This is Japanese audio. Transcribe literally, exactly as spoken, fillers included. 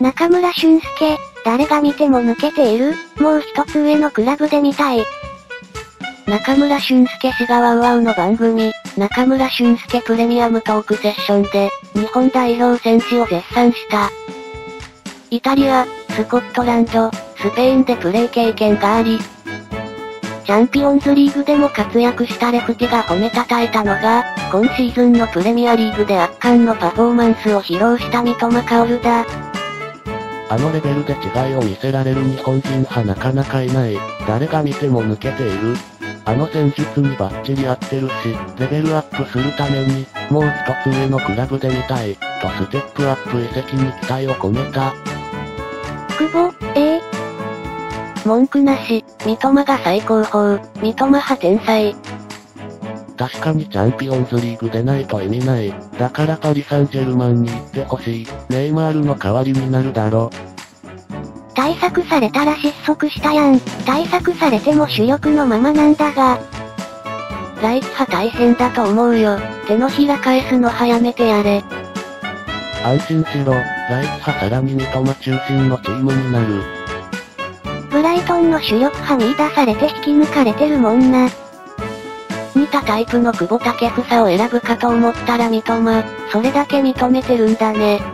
中村俊輔、誰が見ても抜けている、もう一つ上のクラブで見たい。 中村俊輔氏がワウワウの番組、中村俊輔プレミアムトークセッションで、日本代表選手を絶賛した。イタリア、スコットランド、スペインでプレー経験があり、チャンピオンズリーグでも活躍したレフティが褒めたたえたのが、今シーズンのプレミアリーグで圧巻のパフォーマンスを披露した三笘薫だ。 あのレベルで違いを見せられる日本人派なかなかいない。誰が見ても抜けている。あの戦術にバッチリ合ってるし、レベルアップするために、もう一つ上のクラブで見たい、とステップアップ移籍に期待を込めた。 久保、ええ文句なし、三笘が最高峰、三笘派天才。 確かにチャンピオンズリーグでないと意味ない。だからパリ・サンジェルマンに行ってほしい。ネイマールの代わりになるだろ。 対策されたら失速したやん。対策されても主力のままなんだが。 ライチ派大変だと思うよ。手のひら返すの早めてやれ。 安心しろ、ライチ派さらに三笘中心のチームになる。 ブライトンの主力派見出されて引き抜かれてるもんな。 似たタイプの久保建英を選ぶかと思ったら三笘、それだけ認めてるんだね。